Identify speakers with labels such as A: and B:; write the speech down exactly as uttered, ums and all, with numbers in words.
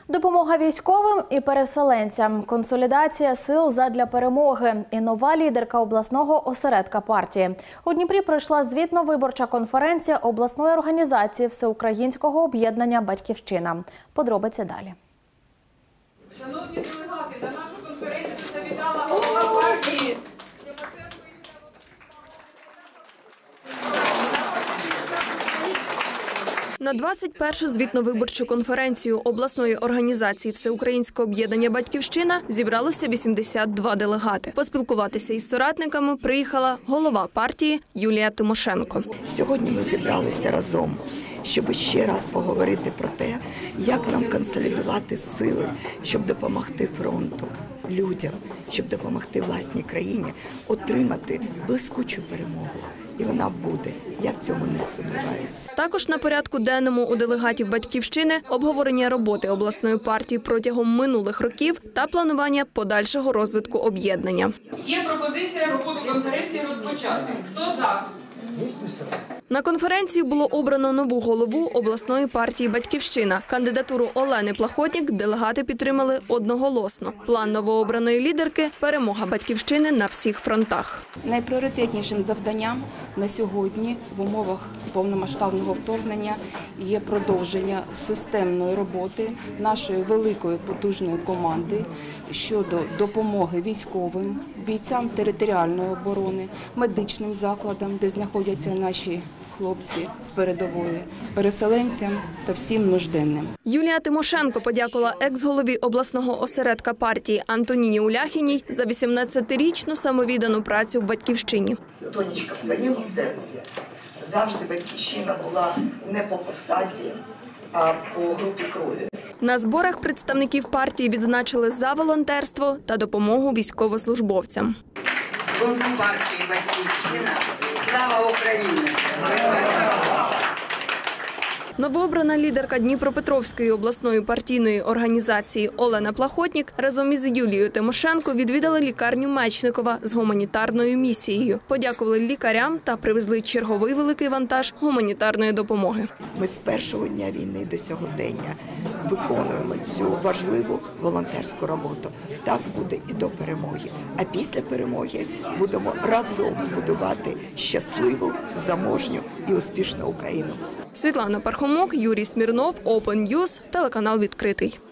A: Допомога військовим і переселенцям, консолідація сил задля перемоги і нова лідерка обласного осередка партії. У Дніпрі пройшла звітно-виборча конференція обласної організації Всеукраїнського об'єднання «Батьківщина». Подробиці далі.
B: Шановні делегати, на нашу конференцію завітала голова партії.
C: На двадцять першу звітно-виборчу конференцію обласної організації Всеукраїнського об'єднання «Батьківщина» зібралося вісімдесят два делегати. Поспілкуватися із соратниками приїхала голова партії Юлія Тимошенко.
D: Сьогодні ми зібралися разом, щоб ще раз поговорити про те, як нам консолідувати сили, щоб допомогти фронту, людям, щоб допомогти власній країні отримати блискучу перемогу. І вона буде. Я в цьому не сумніваюся.
C: Також на порядку денному у делегатів «Батьківщини» обговорення роботи обласної партії протягом минулих років та планування подальшого розвитку об'єднання.
B: Є пропозиція роботу конференції розпочати. Хто за?
C: На конференції було обрано нову голову обласної партії «Батьківщина». Кандидатуру Олени Плахотнік делегати підтримали одноголосно. План новообраної лідерки – перемога «Батьківщини» на всіх фронтах.
E: Найпріоритетнішим завданням на сьогодні в умовах повномасштабного вторгнення є продовження системної роботи нашої великої потужної команди щодо допомоги військовим, бійцям територіальної оборони, медичним закладам, де знаходяться наші хлопці з передової, переселенцям та всім нужденним.
C: Юлія Тимошенко подякувала екс-голові обласного осередка партії Антоніні Уляхіній за вісімнадцятирічну самовіддану працю в «Батьківщині».
D: Тонечка, в твоєму серці завжди «Батьківщина» була не по посаді, а по групі крові.
C: На зборах представників партії відзначили за волонтерство та допомогу військовослужбовцям.
F: Служу партії «Батьківщина». Слава Україні!
C: Новообрана лідерка Дніпропетровської обласної партійної організації Олена Плахотнік разом із Юлією Тимошенко відвідали лікарню Мечникова з гуманітарною місією. Подякували лікарям та привезли черговий великий вантаж гуманітарної допомоги.
D: Ми з першого дня війни до сьогодення виконуємо цю важливу волонтерську роботу. Так буде і до перемоги. А після перемоги будемо разом будувати щасливу, заможню і успішну Україну.
C: Світлана Пархомок, Юрій Смірнов, Open News, телеканал «Відкритий».